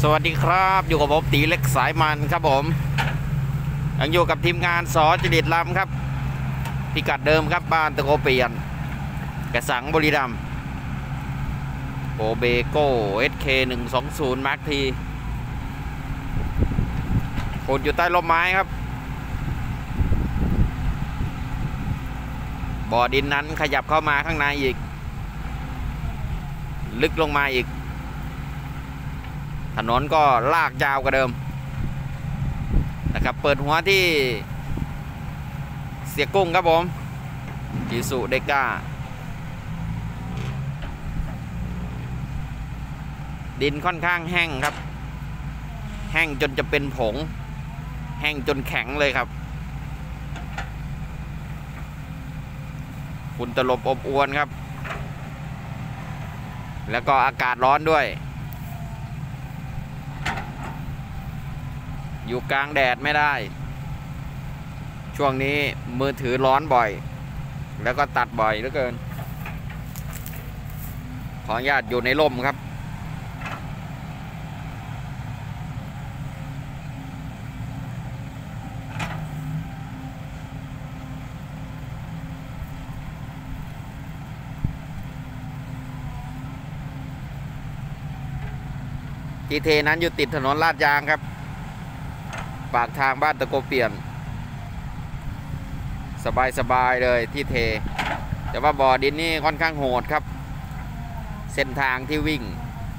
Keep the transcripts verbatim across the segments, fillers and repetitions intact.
สวัสดีครับอยู่กับผมตีเล็กสายมันครับผมยังอยู่กับทีมงานสอจดิตลำครับพิกัดเดิมครับบ้านตะโกเปียนกระสังบุรีรัมย์โอเบโก้ เอส เค หนึ่งสองศูนย์ มาร์คทีขุดอยู่ใต้ร่มไม้ครับบ่อดินนั้นขยับเข้ามาข้างในอีกลึกลงมาอีกถนนก็ลากยาวกว่าเดิมนะครับเปิดหัวที่เสียกุ้งครับผมอิสุเดก้าดินค่อนข้างแห้งครับแห้งจนจะเป็นผงแห้งจนแข็งเลยครับฝุ่นตลบอบอวนครับแล้วก็อากาศร้อนด้วยอยู่กลางแดดไม่ได้ช่วงนี้มือถือร้อนบ่อยแล้วก็ตัดบ่อยเหลือเกินขออนุญาตอยู่ในร่มครับทีเทนั้นอยู่ติดถนนลาดยางครับปากทางบ้านตะโกเปียนสบายสบายเลยที่เทแต่ว่าบ่อดินนี่ค่อนข้างโหดครับเส้นทางที่วิ่ง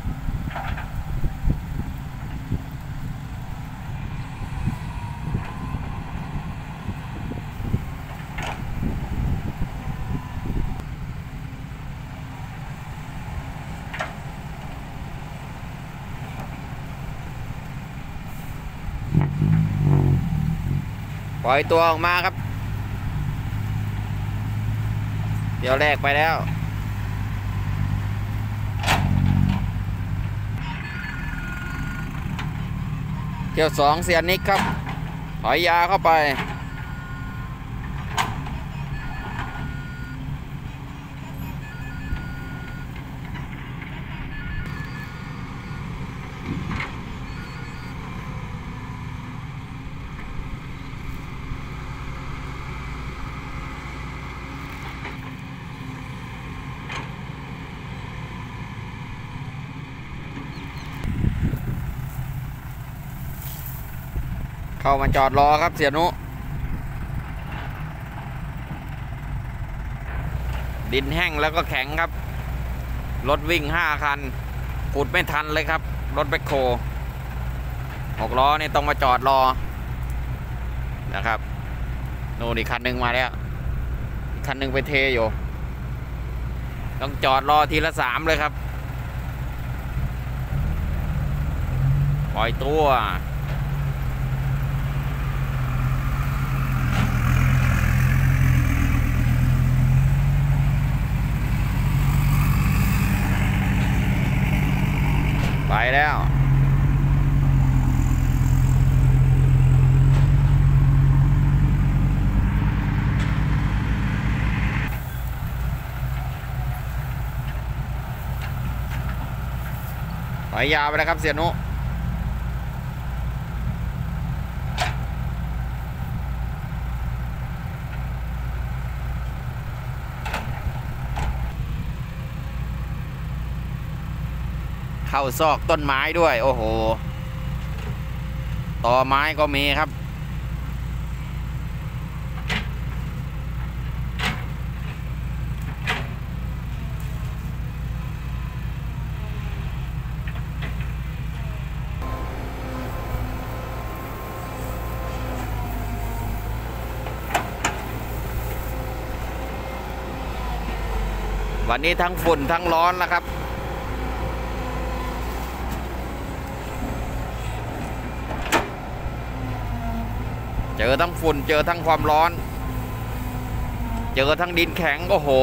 ปล่อยตัวออกมาครับเดี๋ยวแรกไปแล้วเที่ยวสองเสียนิกครับถอยยาเข้าไปเข้ามาจอดรอครับเสียนุดินแห้งแล้วก็แข็งครับรถวิ่งห้าคันขุดไม่ทันเลยครับรถแบคโฮหกล้อนี่ต้องมาจอดรอนะครับโน่นอีกคันหนึ่งมาแล้วอีกคันหนึ่งไปเทอยู่ต้องจอดรอทีละสามเลยครับปล่อยตัวไปแล้วถอยยาวไปแล้วครับเสียนุเข้าซอกต้นไม้ด้วยโอ้โหต่อไม้ก็มีครับวันนี้ทั้งฝุ่นทั้งร้อนนะครับเจอทั้งฝุ่นเจอทั้งความร้อนเจอทั้งดินแข็งโอ้โห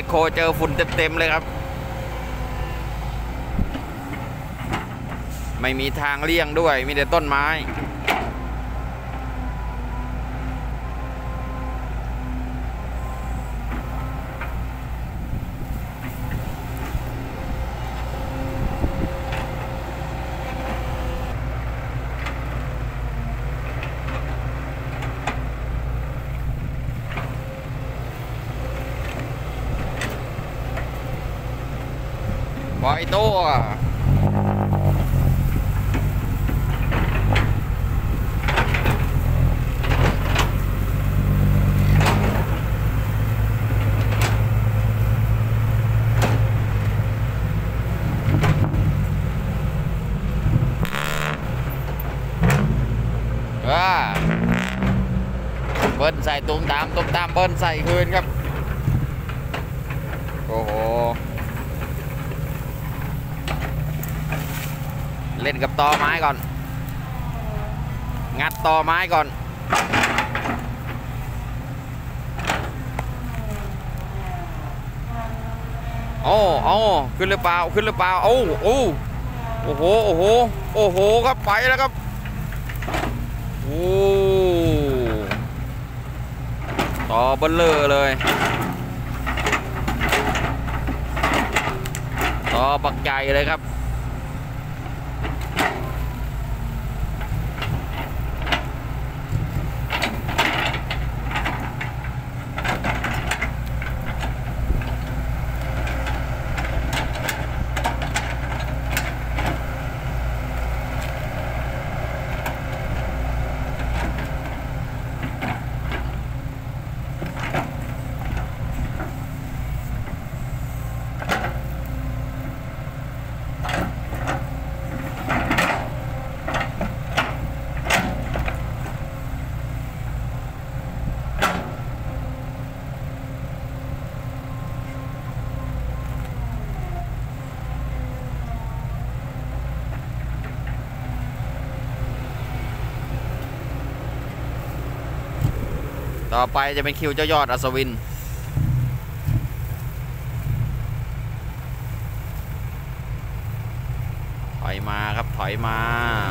โคเจอฝุ่นเต็มๆเลยครับไม่มีทางเลี่ยงด้วยมีแต่ต้นไม้ปล่อยตัวเบิ้ลใส่ตุ้มตามตุ้มตามเบิ้ลใส่คืนครับโอ้โหเล่นกับตอไม้ก่อนงัดตอไม้ก่อนโอ้โอ้ขึ้นหรือเปล่าขึ้นหรือเปล่าโอ้โอ้โอ้โหโอ้โหโอ้โหครับไปแล้วครับโอ้ต่อเบลเลอร์เลยต่อบักใหญ่เลยครับต่อไปจะเป็นคิวเจ้ายอดอัศวินถอยมาครับถอยมา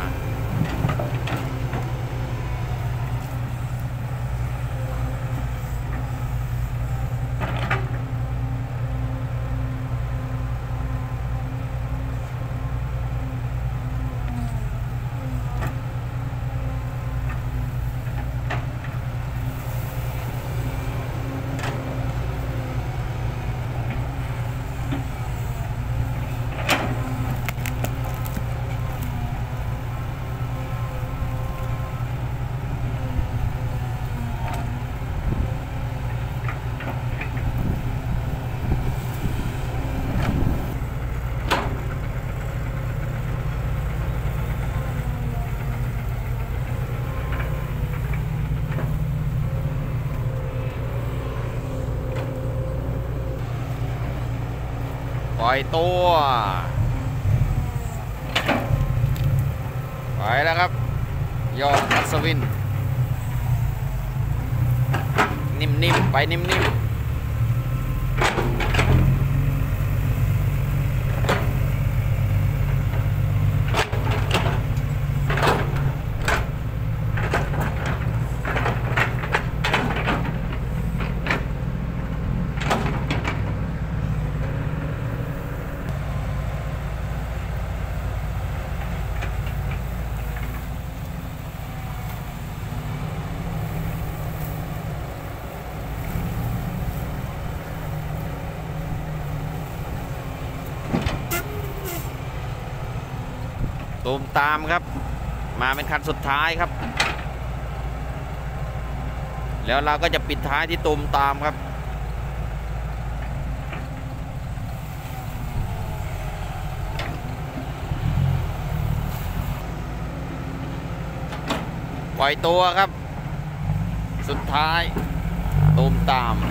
ปล่อยตัวไปแล้วครับยอดอัศวินนิ่มๆไปนิ่มๆตูมตามครับมาเป็นคันสุดท้ายครับแล้วเราก็จะปิดท้ายที่ตูมตามครับปล่อยตัวครับสุดท้ายตูมตาม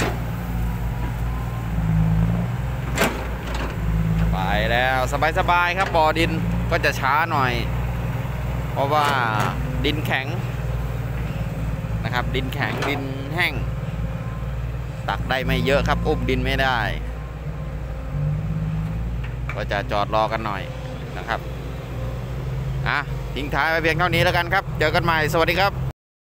ไปแล้วสบายๆครับบ่อดินก็จะช้าหน่อยเพราะว่าดินแข็งนะครับดินแข็งดินแห้งตักได้ไม่เยอะครับอุ้มดินไม่ได้ก็จะจอดรอกันหน่อยนะครับอ่ะทิ้งท้ายไปเพียงเท่านี้แล้วกันครับเจอกันใหม่สวัสดีครับ